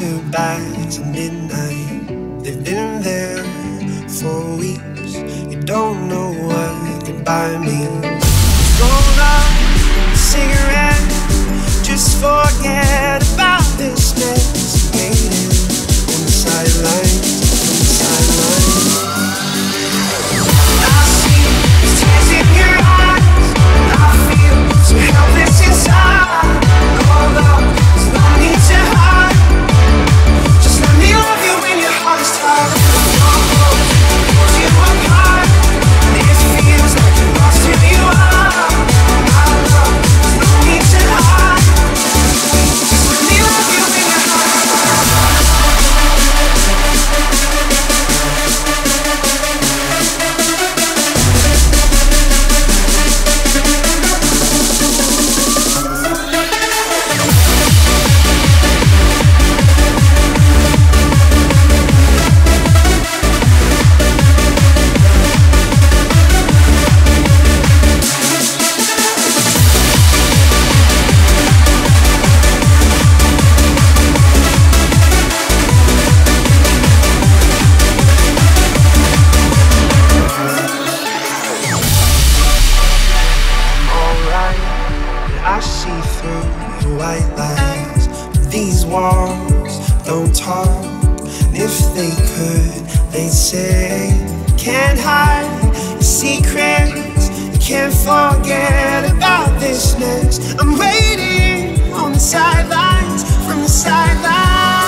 to bags at midnight. They've been there for weeks. You don't know what goodbye means. Roll up a cigarette, just forget about this mess. Waiting on the sidelines, on the sidelines. I see the tears in your eyes, and I feel so helpless inside. Oh love, there's no need to hide. Just let me love you when your heart is tired. Pulls you apart, and it feels like you're lost who you are. My love, there's no need to hide. Just let me love you when your heart is tired. I see through your white lies, but these walls don't talk. And if they could, they'd say, can't hide your secrets, you can't forget about this mess. I'm waiting on the sidelines, from the sidelines.